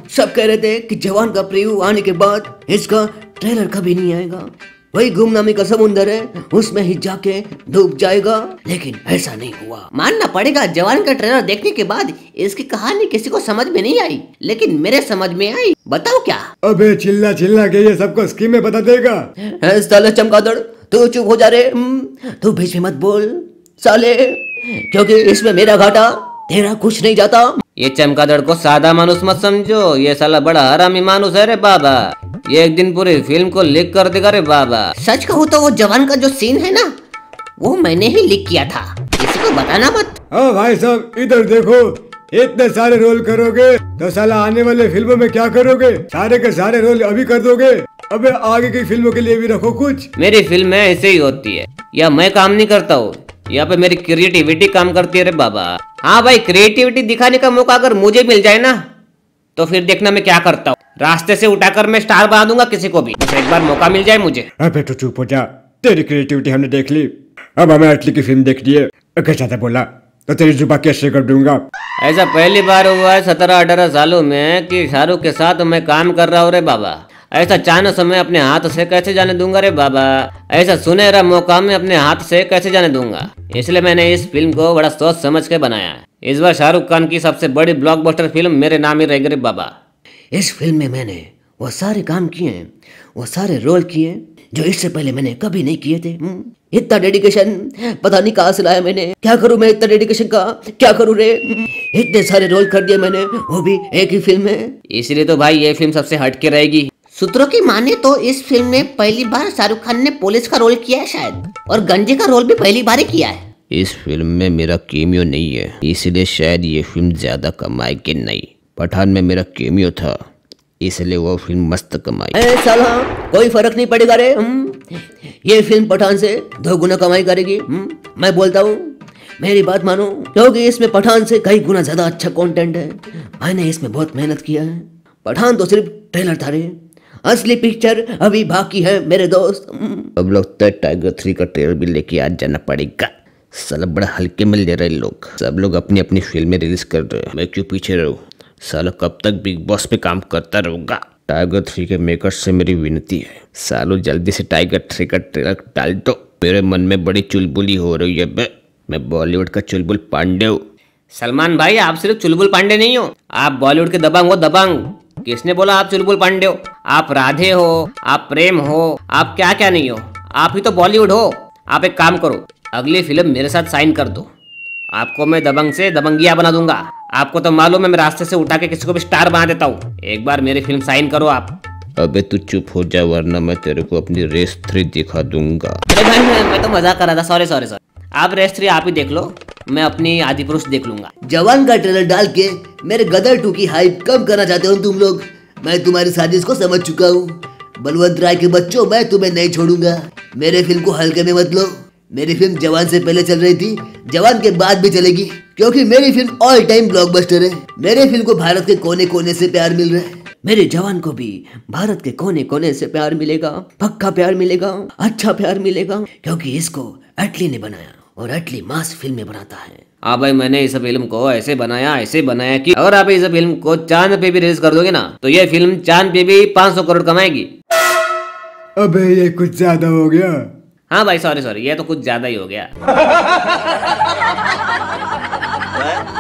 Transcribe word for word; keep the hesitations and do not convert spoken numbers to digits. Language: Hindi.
सब कह रहे थे कि जवान का प्रीव्यू आने के बाद इसका ट्रेलर कभी नहीं आएगा, वही गुमनामी का समुंदर है उसमें ही जाके डूब जाएगा, लेकिन ऐसा नहीं हुआ। मानना पड़ेगा जवान का ट्रेलर देखने के बाद इसकी कहानी किसी को समझ में नहीं आई, लेकिन मेरे समझ में आई। बताओ क्या? अबे चिल्ला चिल्ला के ये सबको स्कीमें बता देगा। साले चमगादड़ तू चुप हो जा रे, तू बीच में मत बोल साले, क्योंकि इसमें मेरा घाटा तेरा कुछ नहीं जाता। ये चमगादड़ को सादा मानुस मत समझो, ये साला बड़ा हरामी मानुस है रे बाबा, ये एक दिन पूरी फिल्म को लीक कर देगा रे बाबा। सच कहूँ तो वो जवान का जो सीन है ना वो मैंने ही लीक किया था, किसी को बताना मत। हाँ भाई साहब इधर देखो, इतने सारे रोल करोगे तो साला आने वाले फिल्मों में क्या करोगे? सारे के सारे रोल अभी कर दोगे? अबे आगे की फिल्मों के लिए भी रखो कुछ। मेरी फिल्म में ऐसे ही होती है, या मैं काम नहीं करता हूँ, यहाँ पे मेरी क्रिएटिविटी काम करती है रे बाबा। हाँ भाई, क्रिएटिविटी दिखाने का मौका अगर मुझे मिल जाए ना तो फिर देखना मैं क्या करता हूँ, रास्ते से उठाकर मैं स्टार बना दूंगा किसी को भी, बस एक बार मौका मिल जाए मुझे। अबे तो चुप हो जा, तेरी क्रिएटिविटी हमने देख ली, अब हमें अटली की फिल्म देखनी है। कैसा था बोला तो तेरी जुबान कैसे कर दूंगा। ऐसा पहली बार हुआ है सत्रह अठारह सालों में कि शाहरुख के साथ मैं काम कर रहा हूँ रे बाबा। ऐसा चांस मैं अपने हाथ से कैसे जाने दूंगा रे बाबा, ऐसा सुनहरा मौका मैं अपने हाथ से कैसे जाने दूंगा। इसलिए मैंने इस फिल्म को बड़ा सोच समझ के बनाया है। इस बार शाहरुख खान की सबसे बड़ी ब्लॉकबस्टर फिल्म मेरे नाम ही रहेगी रे बाबा। इस फिल्म में मैंने वो सारे काम किए हैं, वो सारे रोल किए जो इससे पहले मैंने कभी नहीं किए थे। इतना डेडिकेशन पता नहीं कहाँ से लाया मैंने, क्या करूँ मैं इतना डेडिकेशन का, क्या करूँ रे। इतने सारे रोल कर दिए मैंने, वो भी एक ही फिल्म में। इसलिए तो भाई ये फिल्म सबसे हटके रहेगी। सूत्रों की माने तो इस फिल्म में पहली बार शाहरुख खान ने पुलिस का रोल किया है शायद, और गंजे का रोल भी पहली बार ही किया है। इस फिल्म में मेरा केमियो नहीं है, इसलिए शायद ये फिल्म ज्यादा कमाएगी नहीं। पठान में मेरा केमियो था, इसलिए वो फिल्म मस्त कमाई। ए साला कोई फर्क नहीं पड़ेगा रे, ये फिल्म पठान से दो गुना कमाई करेगी। मैं बोलता हूँ मेरी बात मानो, क्योंकि इसमें पठान से कई गुना ज्यादा अच्छा कंटेंट है। मैंने इसमें बहुत मेहनत किया है। पठान तो सिर्फ ट्रेलर था रे, असली पिक्चर अभी बाकी है मेरे दोस्त। अब लगता है टाइगर थ्री का ट्रेलर भी लेके आ जाना पड़ेगा। साला बड़ा हल्के में ले रहे लोग, सब लोग अपनी अपनी फिल्में रिलीज कर रहे हैं, मैं क्यों पीछे रहूं? साला कब तक बिग बॉस पे काम करता रहूंगा। टाइगर थ्री के मेकर्स से मेरी विनती है, सालों जल्दी से टाइगर थ्री का ट्रेलर डाल दो। मेरे मन में बड़ी चुलबुली हो रही है बे, मैं बॉलीवुड का चुलबुल पांडे हूँ। सलमान भाई आप सिर्फ चुलबुल पांडे नहीं हो, आप बॉलीवुड के दबंग हो दबंग। किसने बोला आप चुलबुल पांडे हो? आप राधे हो, आप प्रेम हो, आप क्या क्या नहीं हो, आप ही तो बॉलीवुड हो। आप एक काम करो, अगली फिल्म मेरे साथ साइन कर दो, आपको मैं दबंग से दबंगिया बना दूंगा। आपको तो मालूम है मैं रास्ते से उठा के किसी को भी स्टार बना देता हूँ। एक बार मेरी फिल्म साइन करो आप। अबे तू चुप हो जा वरना मैं तेरे को अपनी रेस थ्री दिखा दूंगा। अरे भाई मैं, मैं तो मजाक कर रहा था, सॉरी सॉरी सॉरी। आप रेस थ्री आप ही देख लो, मैं अपनी आदि पुरुष देख लूंगा। जवान का ट्रेलर डाल के मेरे गदर टू की हाइप कम करना चाहते हो तुम लोग। मैं तुम्हारी साजिश को समझ चुका हूँ। बलवंत राय के बच्चों, मैं तुम्हें नहीं छोड़ूंगा। मेरे फिल्म को हल्के में मत लो। मेरी फिल्म जवान से पहले चल रही थी, जवान के बाद भी चलेगी, क्योंकि मेरी फिल्म ऑल टाइम ब्लॉकबस्टर है। मेरे फिल्म को भारत के कोने कोने से प्यार मिल रहा है। मेरे जवान को भी भारत के कोने कोने से प्यार मिलेगा, पक्का प्यार मिलेगा, अच्छा प्यार मिलेगा, क्योंकि इसको अटली ने बनाया और अटली मास फिल्में बनाता है। हाँ भाई, मैंने इस फिल्म को ऐसे बनाया ऐसे बनाया कि अगर आप इस फिल्म को चांद पे भी रिलीज कर दोगे ना तो ये फिल्म चांद पे भी पाँच सौ करोड़ कमाएगी। अबे ये कुछ ज्यादा हो गया। हाँ भाई सॉरी सॉरी, ये तो कुछ ज्यादा ही हो गया।